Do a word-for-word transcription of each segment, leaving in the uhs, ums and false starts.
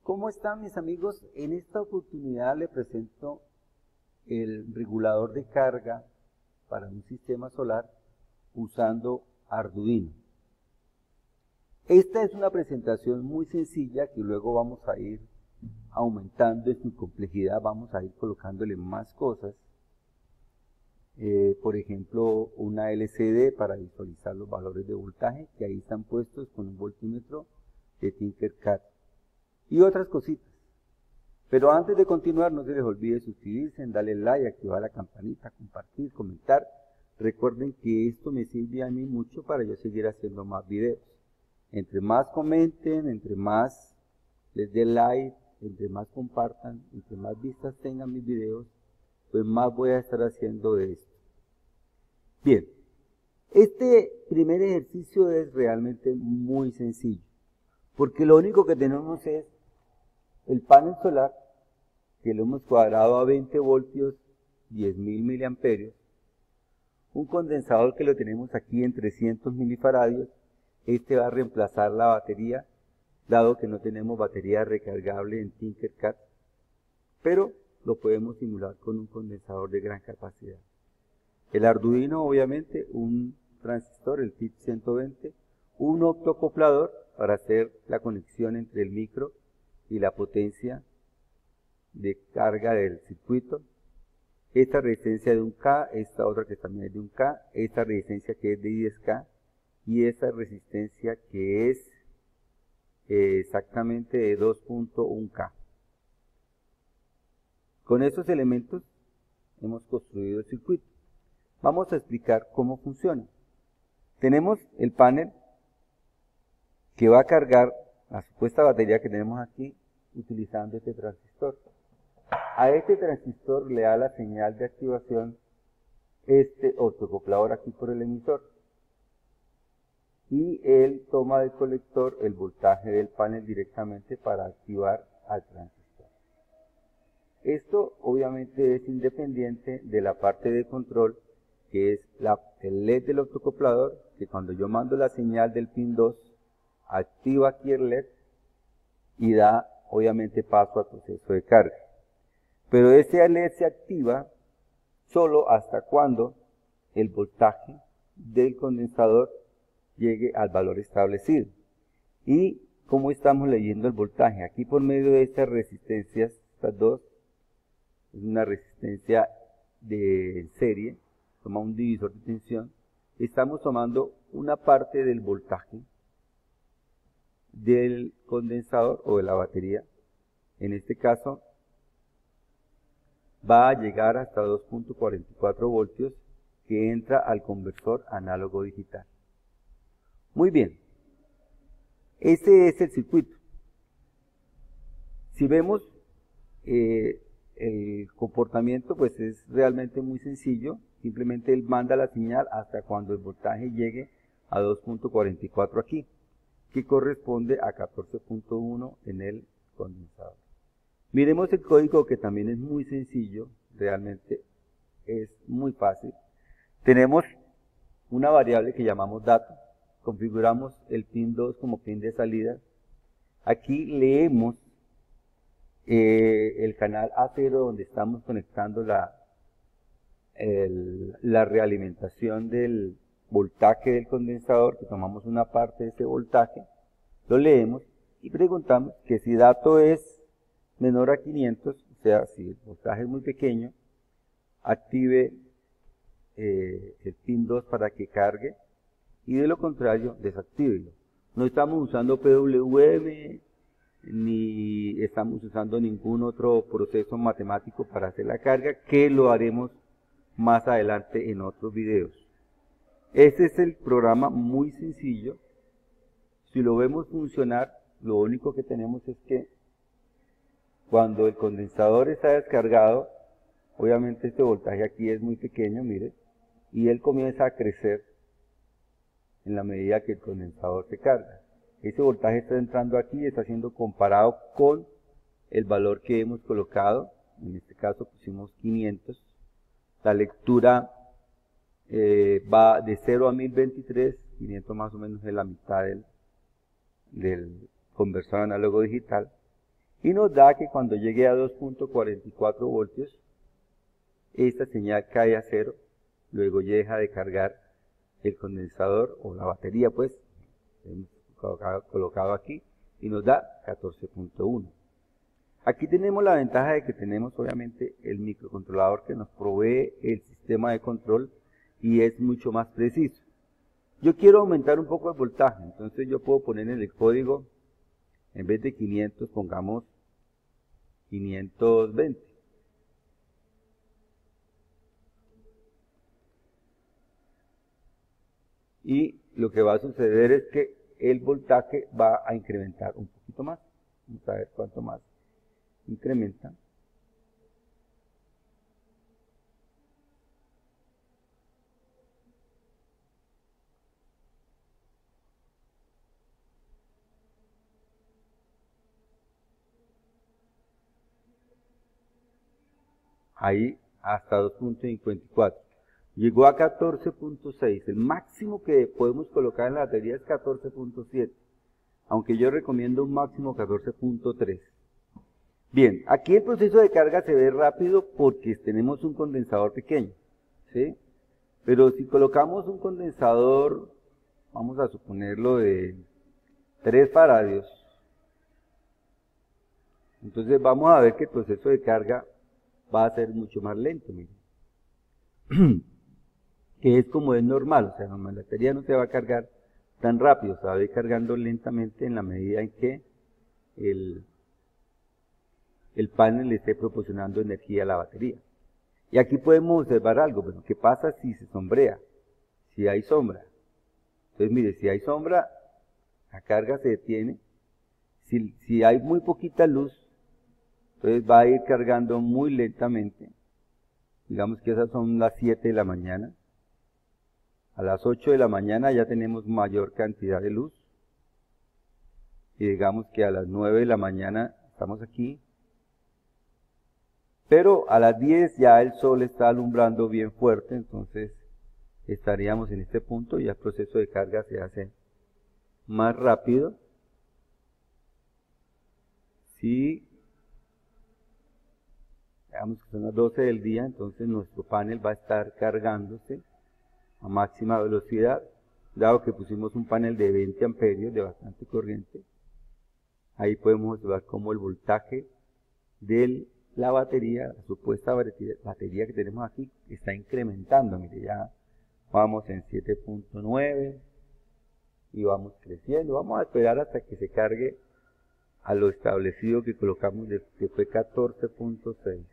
¿Cómo están mis amigos? En esta oportunidad les presento el regulador de carga para un sistema solar usando Arduino. Esta es una presentación muy sencilla que luego vamos a ir aumentando en su complejidad, vamos a ir colocándole más cosas. Eh, por ejemplo, una L C D para visualizar los valores de voltaje que ahí están puestos con un voltímetro de Tinkercad y otras cositas. Pero antes de continuar, no se les olvide suscribirse, darle like, activar la campanita, compartir, comentar. Recuerden que esto me sirve a mí mucho para yo seguir haciendo más videos. Entre más comenten, entre más les dé like, entre más compartan, entre más vistas tengan mis videos, pues más voy a estar haciendo de esto. Bien, este primer ejercicio es realmente muy sencillo, porque lo único que tenemos es el panel solar, que lo hemos cuadrado a veinte voltios, diez mil miliamperios, un condensador que lo tenemos aquí en trescientos milifaradios. Este va a reemplazar la batería, dado que no tenemos batería recargable en Tinkercad, pero lo podemos simular con un condensador de gran capacidad. El Arduino, obviamente, un transistor, el T I P ciento veinte, un optocoplador para hacer la conexión entre el micro y la potencia de carga del circuito, esta resistencia de un K, esta otra que también es de un K, esta resistencia que es de diez K y esta resistencia que es eh, exactamente de dos punto uno K. Con estos elementos hemos construido el circuito. Vamos a explicar cómo funciona. Tenemos el panel que va a cargar la supuesta batería que tenemos aquí utilizando este transistor. A este transistor le da la señal de activación este optocoplador aquí por el emisor. Y él toma del colector el voltaje del panel directamente para activar al transistor. Esto obviamente es independiente de la parte de control, que es la, el L E D del optocoplador, que cuando yo mando la señal del pin dos, activa aquí el L E D y da obviamente paso al proceso de carga. Pero ese L E D se activa solo hasta cuando el voltaje del condensador llegue al valor establecido. ¿Y cómo estamos leyendo el voltaje? Aquí por medio de estas resistencias, estas dos, es una resistencia de serie, toma un divisor de tensión, estamos tomando una parte del voltaje del condensador o de la batería. En este caso va a llegar hasta dos punto cuarenta y cuatro voltios que entra al conversor análogo digital. Muy bien, ese es el circuito. Si vemos eh, el comportamiento, pues es realmente muy sencillo. Simplemente él manda la señal hasta cuando el voltaje llegue a dos punto cuarenta y cuatro aquí, que corresponde a catorce punto uno en el condensador. Miremos el código, que también es muy sencillo, realmente es muy fácil. Tenemos una variable que llamamos dato. Configuramos el pin dos como pin de salida. Aquí leemos eh, el canal A cero donde estamos conectando la, el, la realimentación del voltaje del condensador, que tomamos una parte de ese voltaje, lo leemos y preguntamos que si dato es menor a quinientos, o sea, si el voltaje es muy pequeño, active eh, el pin dos para que cargue, y de lo contrario, desactívelo. No estamos usando P W M, ni estamos usando ningún otro proceso matemático para hacer la carga, que lo haremos más adelante en otros videos. Este es el programa muy sencillo. Si lo vemos funcionar, lo único que tenemos es que cuando el condensador está descargado, obviamente este voltaje aquí es muy pequeño, mire, y él comienza a crecer en la medida que el condensador se carga. Ese voltaje está entrando aquí y está siendo comparado con el valor que hemos colocado. En este caso pusimos quinientos. La lectura eh, va de cero a mil veintitrés, quinientos más o menos es la mitad del, del conversor análogo digital. Y nos da que cuando llegue a dos punto cuarenta y cuatro voltios, esta señal cae a cero, luego deja de cargar el condensador o la batería, pues, hemos colocado, colocado aquí, y nos da catorce punto uno. Aquí tenemos la ventaja de que tenemos obviamente el microcontrolador que nos provee el sistema de control y es mucho más preciso. Yo quiero aumentar un poco el voltaje, entonces yo puedo poner en el código, en vez de quinientos, pongamos quinientos veinte. Y lo que va a suceder es que el voltaje va a incrementar un poquito más. Vamos a ver cuánto más incrementa. Ahí hasta dos punto cincuenta y cuatro. Llegó a catorce punto seis. El máximo que podemos colocar en la batería es catorce punto siete. Aunque yo recomiendo un máximo catorce punto tres. Bien, aquí el proceso de carga se ve rápido porque tenemos un condensador pequeño, ¿sí? Pero si colocamos un condensador, vamos a suponerlo de tres faradios, entonces vamos a ver que el proceso de carga va a ser mucho más lento, miren. Que es como es normal, o sea, la batería no se va a cargar tan rápido, se va a ir cargando lentamente en la medida en que el, el panel le esté proporcionando energía a la batería. Y aquí podemos observar algo, pero ¿qué pasa si se sombrea? Si hay sombra. Entonces, mire, si hay sombra, la carga se detiene. Si, si hay muy poquita luz, entonces va a ir cargando muy lentamente. Digamos que esas son las siete de la mañana. A las ocho de la mañana ya tenemos mayor cantidad de luz. Y digamos que a las nueve de la mañana estamos aquí. Pero a las diez ya el sol está alumbrando bien fuerte, entonces estaríamos en este punto y ya el proceso de carga se hace más rápido. Si digamos que son las doce del día, entonces nuestro panel va a estar cargándose a máxima velocidad, dado que pusimos un panel de veinte amperios de bastante corriente. Ahí podemos observar cómo el voltaje de la batería, la supuesta batería que tenemos aquí, está incrementando. Mire, ya vamos en siete punto nueve y vamos creciendo. Vamos a esperar hasta que se cargue a lo establecido que colocamos, de, que fue catorce punto seis.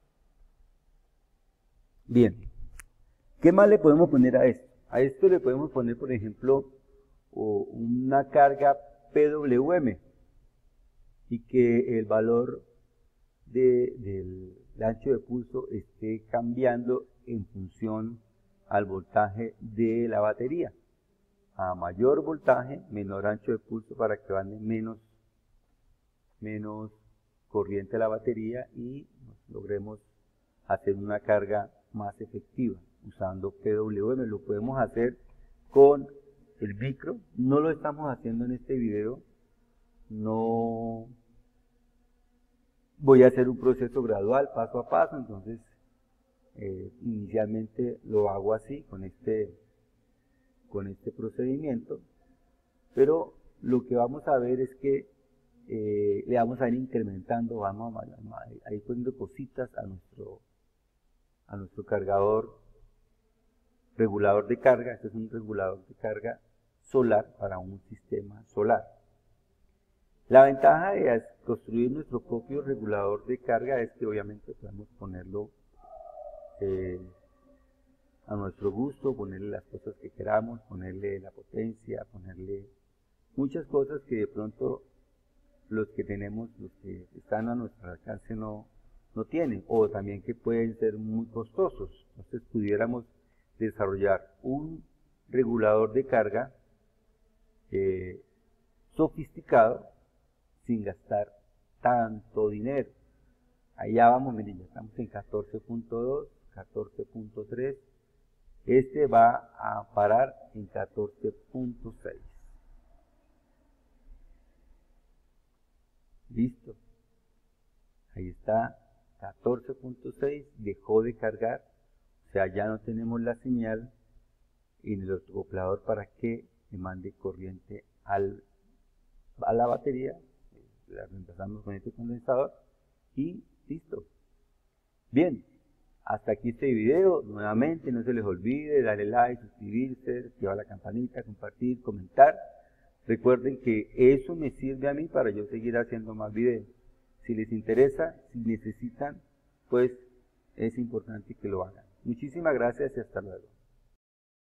Bien, ¿qué más le podemos poner a esto? A esto le podemos poner, por ejemplo, una carga P W M y que el valor de, del ancho de pulso esté cambiando en función al voltaje de la batería. A mayor voltaje, menor ancho de pulso para que vaya menos, menos corriente a la batería y logremos hacer una carga más efectiva usando P W M. Lo podemos hacer con el micro. No lo estamos haciendo en este video. No voy a hacer un proceso gradual, paso a paso. Entonces, eh, inicialmente lo hago así, con este, con este procedimiento. Pero lo que vamos a ver es que eh, le vamos a ir incrementando, vamos a, a, a ir poniendo cositas a nuestro, a nuestro cargador regulador de carga. Este es un regulador de carga solar para un sistema solar. La ventaja de construir nuestro propio regulador de carga es que obviamente podemos ponerlo eh, a nuestro gusto, ponerle las cosas que queramos, ponerle la potencia, ponerle muchas cosas que de pronto los que tenemos, los que están a nuestro alcance no, no tienen, o también que pueden ser muy costosos. Entonces pudiéramos desarrollar un regulador de carga eh, sofisticado sin gastar tanto dinero. Allá vamos, miren, ya estamos en catorce punto dos, catorce punto tres. Este va a parar en catorce punto seis. Listo. Ahí está, catorce punto seis, dejó de cargar, o sea, ya no tenemos la señal en el autoacoplador para que le mande corriente al, a la batería, la reemplazamos con este condensador y listo. Bien, hasta aquí este video. Nuevamente no se les olvide darle like, suscribirse, activar la campanita, compartir, comentar. Recuerden que eso me sirve a mí para yo seguir haciendo más videos. Si les interesa, si necesitan, pues es importante que lo hagan. Muchísimas gracias y hasta luego.